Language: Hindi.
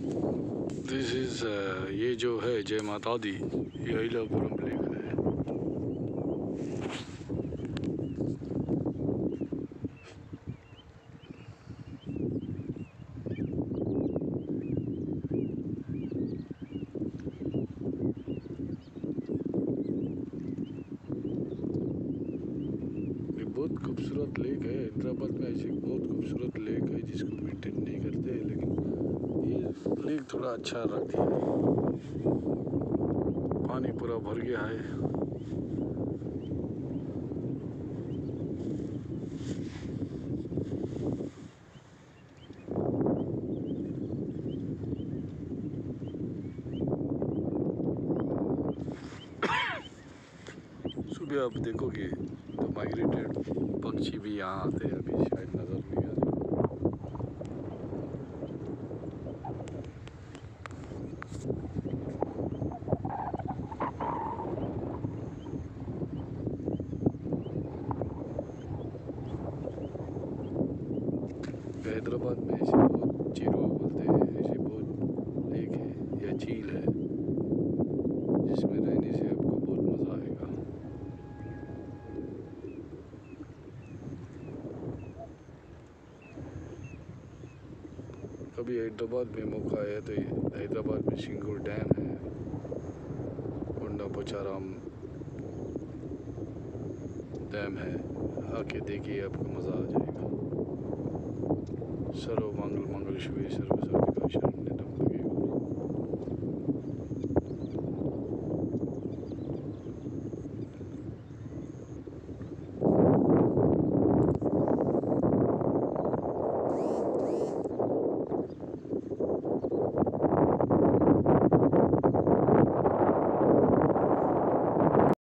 दिस इज़ ये जो है जय माता दी, ये अहिलापुरम लेक है। ये बहुत खूबसूरत लेक है। हैदराबाद में ऐसी बहुत खूबसूरत लेक है जिसको मेंटेन नहीं करते, लेकिन ये लेक थोड़ा अच्छा रखती है। पानी पूरा भर गया है। सुबह आप देखोगे तो माइग्रेटेड पक्षी भी यहाँ आते हैं, अभी शायद नज़र नहीं आ रहे। हैदराबाद में ऐसे बहुत चीरो बोलते हैं, ऐसे बहुत लेक है या झील है जिसमें रहने से आपको बहुत मज़ा आएगा। कभी हैदराबाद में मौका आया तो हैदराबाद में सिंगूर डैम है, कोंडा पोचाराम डैम है, आके देखिए आपको मज़ा आ जाएगा। सर्व मंगल मंगल शिवे सर्व